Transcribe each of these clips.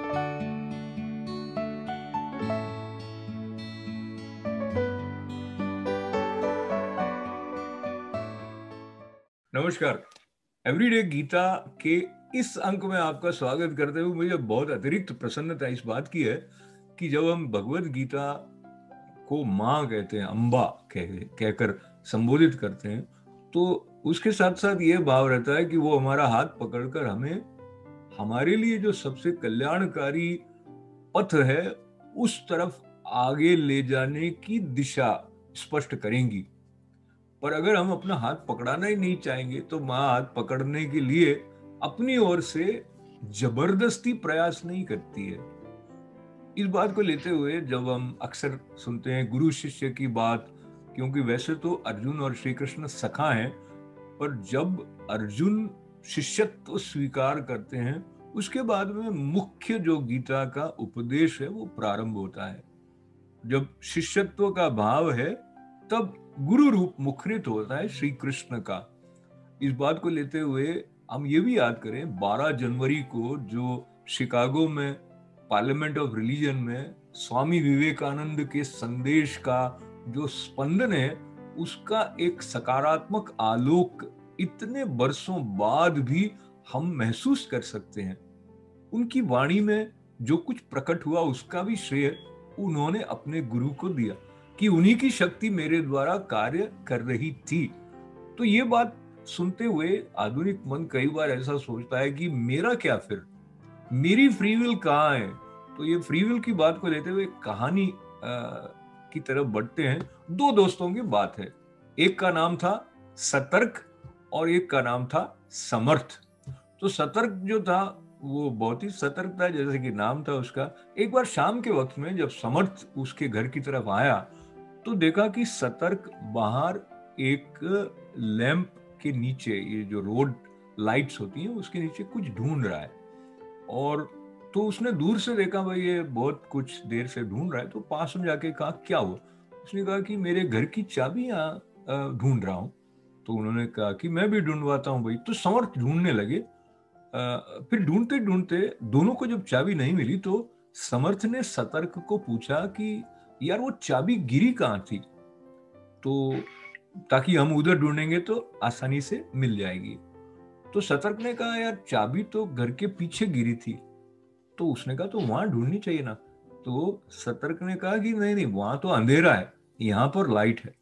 नमस्कार। एवरीडे गीता के इस अंक में आपका स्वागत करते हुए मुझे बहुत अतिरिक्त प्रसन्नता इस बात की है कि जब हम भगवत गीता को माँ कहते हैं, अम्बा कहकर संबोधित करते हैं, तो उसके साथ साथ ये भाव रहता है कि वो हमारा हाथ पकड़कर हमें हमारे लिए जो सबसे कल्याणकारी पथ है उस तरफ आगे ले जाने की दिशा स्पष्ट करेंगी। पर अगर हम अपना हाथ पकड़ाना ही नहीं चाहेंगे तो माँ हाथ पकड़ने के लिए अपनी ओर से जबरदस्ती प्रयास नहीं करती है। इस बात को लेते हुए जब हम अक्सर सुनते हैं गुरु शिष्य की बात, क्योंकि वैसे तो अर्जुन और श्री कृष्ण सखा हैं, पर जब अर्जुन शिष्यत्व स्वीकार करते हैं उसके बाद में मुख्य जो गीता का उपदेश है वो प्रारंभ होता है। जब शिष्यत्व का भाव है तब गुरु रूप मुखरित होता है श्री कृष्ण का। इस बात को लेते हुए हम ये भी याद करें 12 जनवरी को जो शिकागो में पार्लियामेंट ऑफ रिलीजन में स्वामी विवेकानंद के संदेश का जो स्पंदन है उसका एक सकारात्मक आलोक इतने वर्षों बाद भी हम महसूस कर सकते हैं। उनकी वाणी में जो कुछ प्रकट हुआ उसका भी श्रेय उन्होंने अपने गुरु को दिया कि उन्हीं की शक्ति मेरे द्वारा कार्य कर रही थी। तो ये बात सुनते हुए आधुनिक मन कई बार ऐसा सोचता है कि मेरा क्या, फिर मेरी फ्री विल कहाँ है। तो ये फ्री विल की बात को लेते हुए कहानी की तरफ बढ़ते हैं। दो दोस्तों की बात है, एक का नाम था सतर्क और एक का नाम था समर्थ। तो सतर्क जो था वो बहुत ही सतर्क था, जैसे कि नाम था उसका। एक बार शाम के वक्त में जब समर्थ उसके घर की तरफ आया तो देखा कि सतर्क बाहर एक लैंप के नीचे, ये जो रोड लाइट्स होती हैं उसके नीचे कुछ ढूंढ रहा है। और तो उसने दूर से देखा भाई ये बहुत कुछ देर से ढूंढ रहा है, तो पास में जाके कहा क्या हुआ। उसने कहा कि मेरे घर की चाबी यहाँ ढूंढ रहा हूँ। तो उन्होंने कहा कि मैं भी ढूंढवाता हूँ भाई। तो समर्थ ढूंढने लगे। फिर ढूंढते ढूंढते दोनों को जब चाबी नहीं मिली तो समर्थ ने सतर्क को पूछा कि यार वो चाबी गिरी कहाँ थी, तो ताकि हम उधर ढूंढेंगे तो आसानी से मिल जाएगी। तो सतर्क ने कहा यार चाबी तो घर के पीछे गिरी थी। तो उसने कहा तो वहां ढूंढनी चाहिए ना। तो सतर्क ने कहा कि नहीं नहीं, वहां तो अंधेरा है, यहाँ पर लाइट है।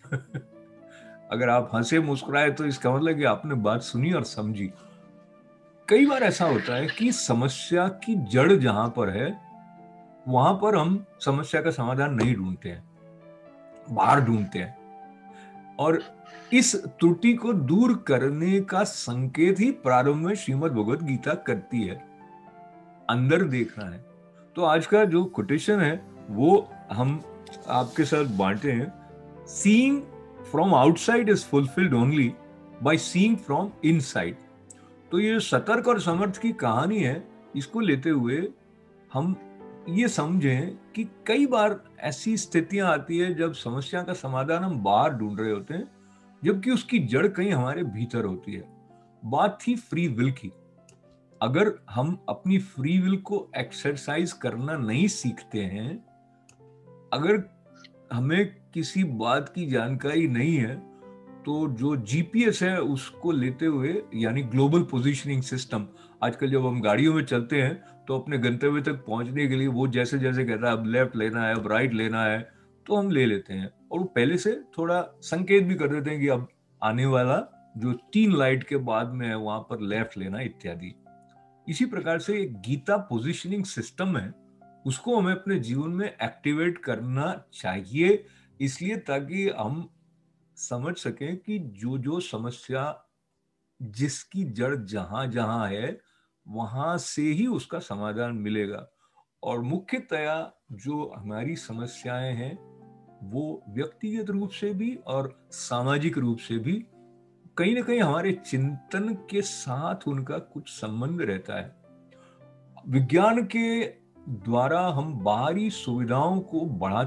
अगर आप हंसे मुस्कुराए तो इसका मतलब कि आपने बात सुनी और समझी। कई बार ऐसा होता है कि समस्या की जड़ जहां पर है वहां पर हम समस्या का समाधान नहीं ढूंढते हैं, बाहर ढूंढते हैं। और इस त्रुटि को दूर करने का संकेत ही प्रारंभ में श्रीमद् भगवत गीता करती है, अंदर देखना है। तो आज का जो कोटेशन है वो हम आपके साथ बांटे हैं। Seeing from outside is fulfilled only by seeing from inside. तो ये सतर्क और समर्थ की कहानी है, इसको लेते हुए हम ये समझें कि कई बार ऐसी स्थितियां आती है जब समस्या का समाधान हम बाहर ढूंढ रहे होते हैं जबकि उसकी जड़ कहीं हमारे भीतर होती है। बात थी फ्री विल की। अगर हम अपनी फ्री विल को एक्सरसाइज करना नहीं सीखते हैं, अगर हमें किसी बात की जानकारी नहीं है, तो जो जीपीएस है उसको लेते हुए, यानी ग्लोबल पोजीशनिंग सिस्टम, आजकल जब हम गाड़ियों में चलते हैं तो अपने गंतव्य तक पहुंचने के लिए वो जैसे जैसे कहता है अब लेफ्ट लेना है, अब राइट लेना है, तो हम ले लेते हैं और वो पहले से थोड़ा संकेत भी कर देते हैं कि अब आने वाला जो 3 लाइट के बाद में है वहां पर लेफ्ट लेना इत्यादि। इसी प्रकार से एक गीता पोजीशनिंग सिस्टम है, उसको हमें अपने जीवन में एक्टिवेट करना चाहिए, इसलिए ताकि हम समझ सकें कि जो जो समस्या, जिसकी जड़ जहां जहां है वहां से ही उसका समाधान मिलेगा। और मुख्यतया जो हमारी समस्याएं हैं वो व्यक्तिगत रूप से भी और सामाजिक रूप से भी कहीं ना कहीं हमारे चिंतन के साथ उनका कुछ संबंध रहता है। विज्ञान के द्वारा हम बाहरी सुविधाओं को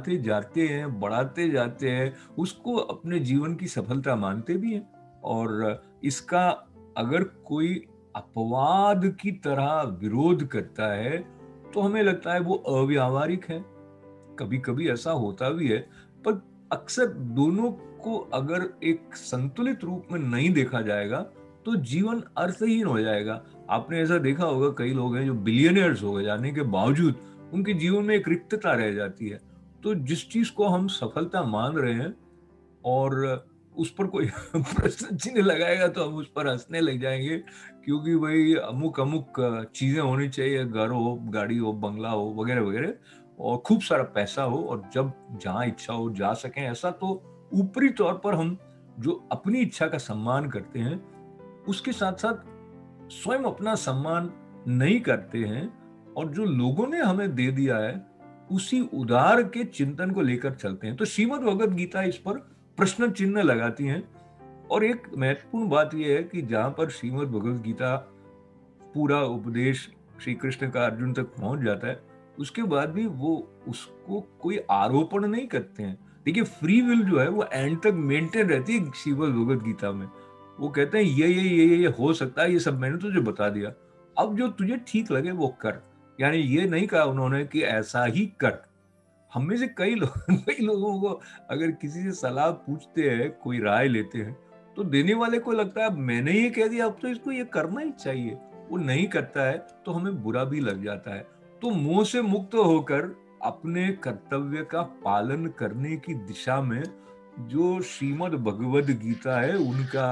बढ़ाते जाते हैं, उसको अपने जीवन की सफलता मानते भी हैं। और इसका अगर कोई अपवाद की तरह विरोध करता है तो हमें लगता है वो अव्यावहारिक है। कभी कभी ऐसा होता भी है, पर अक्सर दोनों को अगर एक संतुलित रूप में नहीं देखा जाएगा तो जीवन अर्थहीन हो जाएगा। आपने ऐसा देखा होगा, कई लोग हैं जो बिलियनियर्स हो गए जाने के बावजूद उनके जीवन में एक रिक्तता रह जाती है। तो जिस चीज को हम सफलता मान रहे हैं और उस पर कोई प्रश्न चिन्ह लगाएगा तो हम उस पर हंसने लग जाएंगे, क्योंकि भाई अमुक अमुक चीजें होनी चाहिए, घर हो, गाड़ी हो, बंगला हो, वगैरह वगैरह, और खूब सारा पैसा हो, और जब जहां इच्छा हो जा सकें ऐसा। तो ऊपरी तौर पर हम जो अपनी इच्छा का सम्मान करते हैं, उसके साथ साथ स्वयं अपना सम्मान नहीं करते हैं, और जो लोगों ने हमें दे दिया है उसी उदार के चिंतन को लेकर चलते हैं। तो श्रीमद् भगवद गीता इस पर प्रश्न चिन्ह लगाती हैं। और एक महत्वपूर्ण बात यह है कि जहां पर श्रीमद् भगवद गीता पूरा उपदेश श्री कृष्ण का अर्जुन तक पहुंच जाता है, उसके बाद भी वो उसको कोई आरोपण नहीं करते हैं। देखिए, फ्री विल जो है वो एंड तक मेंटेन रहती है श्रीमद् भगवद गीता में। वो कहते हैं ये हो सकता है, ये सब मैंने तुझे बता दिया, अब जो तुझे ठीक लगे वो कर। यानी ये नहीं कहा उन्होंने कि ऐसा ही कर। हम में से कई लोग कई लोगों को अगर किसी से सलाह पूछते हैं, कोई राय लेते हैं, तो देने वाले को लगता है अब मैंने ये कह दिया, अब तो इसको ये करना ही चाहिए। वो नहीं करता है तो हमें बुरा भी लग जाता है। तो मोह से मुक्त होकर अपने कर्तव्य का पालन करने की दिशा में जो श्रीमद् भगवद गीता है उनका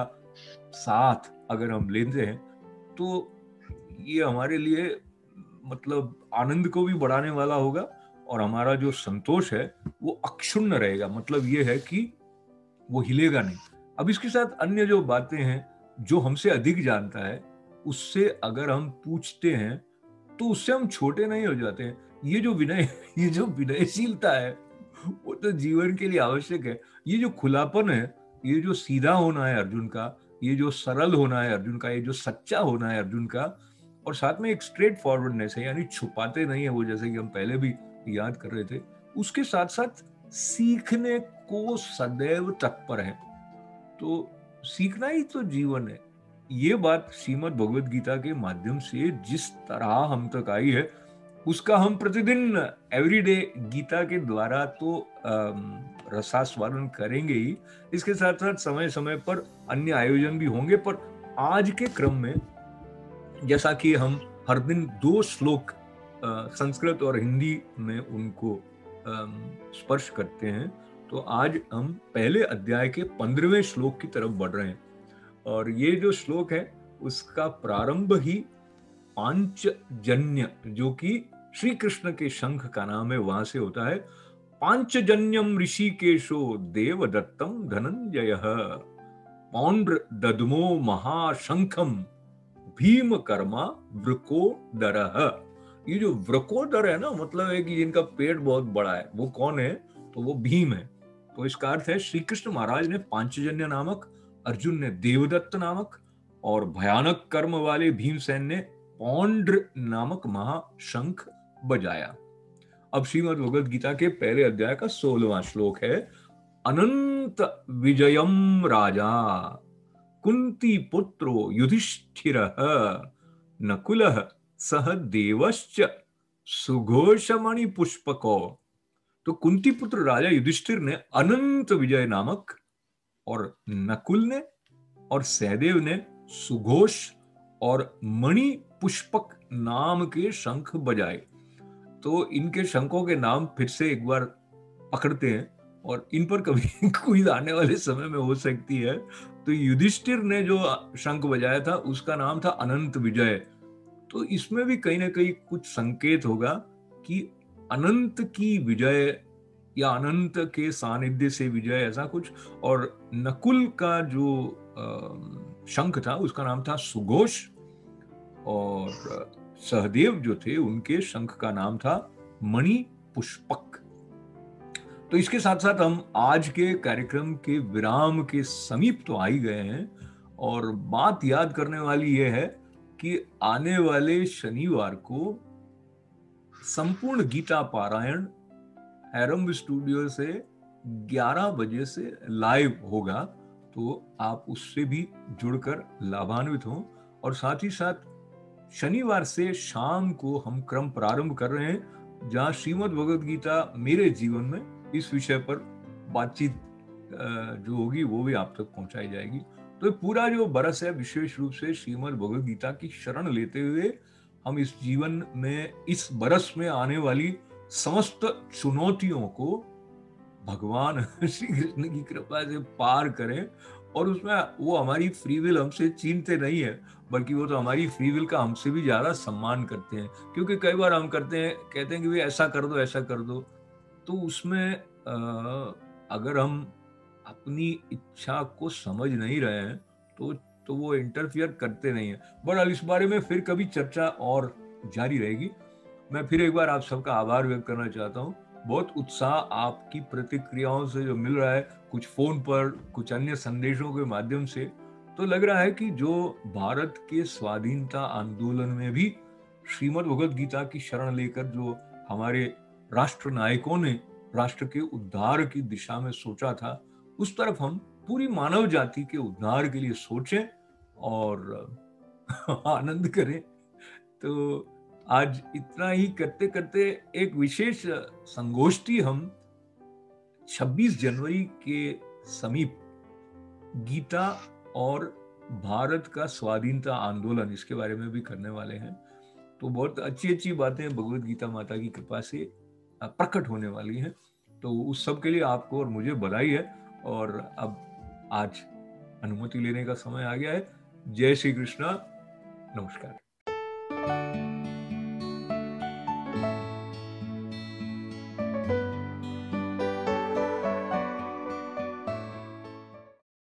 साथ अगर हम लेते हैं, तो ये हमारे लिए मतलब आनंद को भी बढ़ाने वाला होगा, और हमारा जो संतोष है वो अक्षुण्ण रहेगा। मतलब ये है कि वो हिलेगा नहीं। अब इसके साथ अन्य जो बातें हैं, जो हमसे अधिक जानता है उससे अगर हम पूछते हैं तो उससे हम छोटे नहीं हो जाते हैं। ये जो विनयशीलता है वो तो जीवन के लिए आवश्यक है। ये जो खुलापन है, ये जो सीधा होना है अर्जुन का, ये जो सरल होना है अर्जुन का, ये जो सच्चा होना है अर्जुन का, और साथ में एक स्ट्रेट फॉरवर्डनेस है, यानी छुपाते नहीं है वो, जैसे कि हम पहले भी याद कर रहे थे। उसके साथ साथ सीखने को सदैव तत्पर है। तो सीखना ही तो जीवन है। ये बात श्रीमद् भगवद गीता के माध्यम से जिस तरह हम तक आई है, उसका हम प्रतिदिन एवरीडे गीता के द्वारा तो रसास्वादन करेंगे ही। इसके साथ साथ समय समय पर अन्य आयोजन भी होंगे। पर आज के क्रम में जैसा कि हम हर दिन 2 श्लोक संस्कृत और हिंदी में उनको स्पर्श करते हैं, तो आज हम पहले अध्याय के 15वें श्लोक की तरफ बढ़ रहे हैं। और ये जो श्लोक है उसका प्रारंभ ही पांचजन्य, जो कि श्री कृष्ण के शंख का नाम है, वहां से होता है। पांचजन्यम ऋषिकेशो देवदत्तम धनंजय पौंड्र दद्मो महाशंखम भीम कर्मा वृकोदरः। ये जो वृकोदर है ना, मतलब है कि जिनका पेट बहुत बड़ा है, वो कौन है? तो वो भीम है। तो इसका अर्थ है श्री कृष्ण महाराज ने पांचजन्य नामक, अर्जुन ने देवदत्त नामक, और भयानक कर्म वाले भीमसेन ने पौंड्र नामक महाशंख बजाया। अब श्रीमद् भगवद गीता के पहले अध्याय का 16वां श्लोक है। अनंत विजयम राजा कुंती पुत्रो युधिष्ठिरः नकुलः सह देवश्च सुघोषमणि पुष्पको। तो कुंती पुत्र राजा युधिष्ठिर ने अनंत विजय नामक, और नकुल ने और सहदेव ने सुघोष और मणि पुष्पक नाम के शंख बजाए। तो इनके शंखों के नाम फिर से एक बार पकड़ते हैं, और इन पर कभी क्विज आने वाले समय में हो सकती है। तो युधिष्ठिर ने जो शंख बजाया था उसका नाम था अनंत विजय। तो इसमें भी कहीं ना कहीं कुछ संकेत होगा कि अनंत की विजय या अनंत के सानिध्य से विजय, ऐसा कुछ। और नकुल का जो शंख था उसका नाम था सुघोष, और सहदेव जो थे उनके शंख का नाम था मणि पुष्पक। तो इसके साथ साथ हम आज के कार्यक्रम के विराम के समीप तो आ ही गए हैं, और बात याद करने वाली यह है कि आने वाले शनिवार को संपूर्ण गीता पारायण हैरम्ब स्टूडियो से 11 बजे से लाइव होगा। तो आप उससे भी जुड़कर लाभान्वित हों, और साथ ही साथ शनिवार से शाम को हम क्रम प्रारंभ कर रहे हैं जहां श्रीमद् भगवद गीता मेरे जीवन में इस विषय पर बातचीत जो होगी वो भी आप तक पहुंचाई जाएगी। तो पूरा जो बरस है विशेष रूप से श्रीमद् भगवद गीता की शरण लेते हुए हम इस जीवन में इस बरस में आने वाली समस्त चुनौतियों को भगवान श्री कृष्ण की कृपा से पार करें। और उसमें वो हमारी फ्री विल हमसे छीनते नहीं है, बल्कि वो तो हमारी फ्री विल का हमसे भी ज्यादा सम्मान करते हैं। क्योंकि कई बार हम करते हैं, कहते हैं कि भाई ऐसा कर दो ऐसा कर दो, तो उसमें अगर हम अपनी इच्छा को समझ नहीं रहे हैं तो वो इंटरफियर करते नहीं है। बहरहाल इस बारे में फिर कभी चर्चा और जारी रहेगी। मैं फिर एक बार आप सबका आभार व्यक्त करना चाहता हूँ। बहुत उत्साह आपकी प्रतिक्रियाओं से जो मिल रहा है, कुछ फोन पर, कुछ अन्य संदेशों के माध्यम से, तो लग रहा है कि जो भारत के स्वाधीनता आंदोलन में भी श्रीमद् भगवद गीता की शरण लेकर जो हमारे राष्ट्र नायकों ने राष्ट्र के उद्धार की दिशा में सोचा था, उस तरफ हम पूरी मानव जाति के उद्धार के लिए सोचें और आनंद करें। तो आज इतना ही करते करते एक विशेष संगोष्ठी हम 26 जनवरी के समीप गीता और भारत का स्वाधीनता आंदोलन, इसके बारे में भी करने वाले हैं। तो बहुत अच्छी अच्छी बातें भगवद गीता माता की कृपा से प्रकट होने वाली हैं। तो उस सब के लिए आपको और मुझे बधाई है। और अब आज अनुमति लेने का समय आ गया है। जय श्री कृष्णा, नमस्कार।